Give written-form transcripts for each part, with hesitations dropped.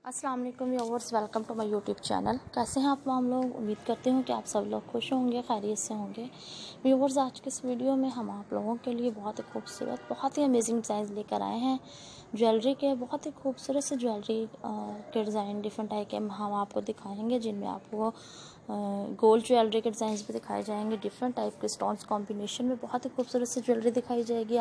अस्सलाम वालेकुम viewers, welcome to my YouTube channel. कैसे हैं आप लोग? उम्मीद करती हूँ कि आप सब लोग खुश होंगे, खैरियत से होंगे। व्यूअर्स, आज के इस वीडियो में हम आप लोगों के लिए बहुत ही खूबसूरत, बहुत ही अमेजिंग डिज़ाइन लेकर आए हैं ज्वेलरी के। बहुत ही खूबसूरत से ज्वेलरी के डिज़ाइन डिफरेंट टाइप के हम आपको दिखाएँगे, जिनमें आपको गोल्ड ज्वेलरी के डिज़ाइन भी दिखाए जाएंगे। डिफरेंट टाइप के स्टोन्स कॉम्बिनेशन में बहुत ही खूबसूरत सी ज्वेलरी दिखाई जाएगी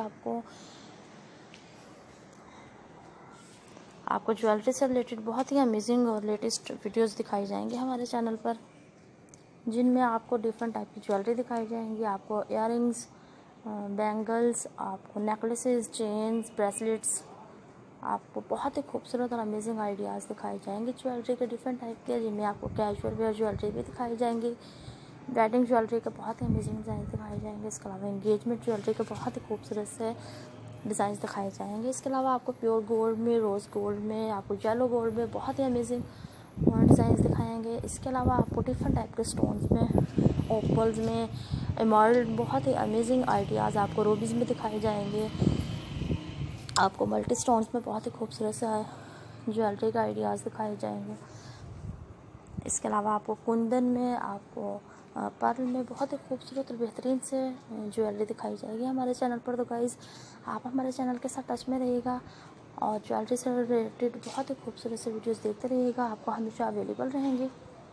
आपको ज्वेलरी से रिलेटेड बहुत ही अमेजिंग और लेटेस्ट वीडियोस दिखाई जाएंगे हमारे चैनल पर, जिनमें आपको डिफरेंट टाइप की ज्वेलरी दिखाई जाएंगी। आपको इयररिंग्स, बैंगल्स, आपको नेकलेसेस, चेन्स, ब्रेसलेट्स, आपको बहुत ही खूबसूरत और अमेजिंग आइडियाज़ दिखाए जाएंगे ज्वेलरी के डिफरेंट टाइप के, जिनमें आपको कैजुअल वेयर ज्वेलरी भी दिखाई जाएंगी। वेडिंग ज्वेलरी के बहुत ही अमेजिंग डिज़ाइन दिखाए जाएंगे। इसके अलावा एंगेजमेंट ज्वेलरी के बहुत ही खूबसूरत से डिज़ाइन दिखाए जाएंगे। इसके अलावा आपको प्योर गोल्ड में, रोज़ गोल्ड में, आपको येलो गोल्ड में बहुत ही अमेजिंग डिज़ाइन दिखाएंगे। इसके अलावा आपको डिफरेंट टाइप के स्टोन्स में, ओपल्स में, एमराल्ड, बहुत ही अमेजिंग आइडियाज़ आपको रूबीज़ में दिखाए जाएंगे। आपको मल्टी स्टोन्स में बहुत ही खूबसूरत सा ज्वेलरी का आइडियाज़ दिखाए जाएंगे। इसके अलावा आपको कुंदन में, आपको पर्ल में बहुत ही खूबसूरत और बेहतरीन से ज्वेलरी दिखाई जाएगी हमारे चैनल पर। तो गाइज़, आप हमारे चैनल के साथ टच में रहिएगा और ज्वेलरी से रिलेटेड बहुत ही खूबसूरत से वीडियोस देखते रहिएगा। आपको हमेशा अवेलेबल रहेंगे।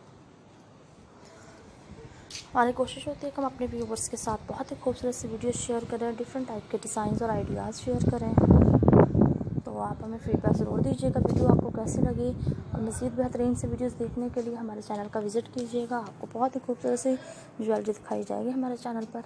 हमारी कोशिश होती है कि हम अपने व्यूवर्स के साथ बहुत ही खूबसूरत से वीडियोस शेयर करें, डिफरेंट टाइप के डिज़ाइन और आइडियाज़ शेयर करें। तो आप हमें फीडबैक ज़रूर दीजिएगा वीडियो आपको कैसी लगी, और मज़ीद बेहतरीन से वीडियोस देखने के लिए हमारे चैनल का विज़िट कीजिएगा। आपको बहुत ही खूबसूरत सी ज्वेलरी दिखाई जाएगी हमारे चैनल पर।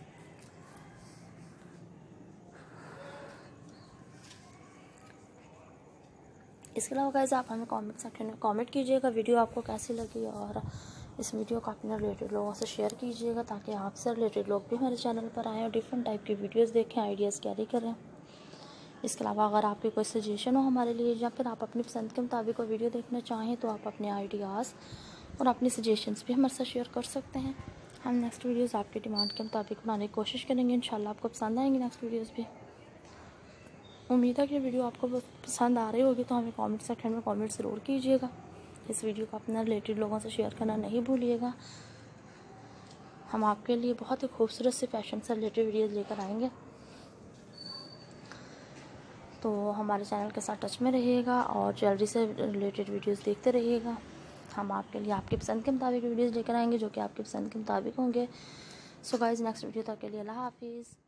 इसके अलावा गाइस, आप हमें कमेंट सेक्शन में कमेंट कीजिएगा वीडियो आपको कैसी लगी, और इस वीडियो को अपने रिलेटेड लोगों से शेयर कीजिएगा, ताकि आपसे रिलेटेड लोग भी हमारे चैनल पर आएँ और डिफरेंट टाइप की वीडियोस देखें, आइडियाज़ कैरी करें। इसके अलावा अगर आपकी कोई सजेशन हो हमारे लिए, या फिर आप अपनी पसंद के मुताबिक कोई वीडियो देखना चाहें, तो आप अपने आइडियाज़ और अपनी सजेशंस भी हमारे साथ शेयर कर सकते हैं। हम नेक्स्ट वीडियोस आपकी डिमांड के मुताबिक बनाने की कोशिश करेंगे। इंशाल्लाह आपको पसंद आएंगे नेक्स्ट वीडियोस भी। उम्मीद है कि वीडियो आपको पसंद आ रही होगी, तो हमें कमेंट सेक्शन में कमेंट ज़रूर कीजिएगा। इस वीडियो को अपने रिलेटेड लोगों से शेयर करना नहीं भूलिएगा। हम आपके लिए बहुत ही खूबसूरत से फैशन से रिलेटेड वीडियोज़ लेकर आएंगे। तो हमारे चैनल के साथ टच में रहिएगा और ज्वेलरी से रिलेटेड वीडियोस देखते रहिएगा। हम आपके लिए आपकी पसंद के मुताबिक वीडियोस लेकर आएंगे, जो कि आपकी पसंद के मुताबिक होंगे। सो गाइस, नेक्स्ट वीडियो तक के लिए अल्लाह हाफिज़।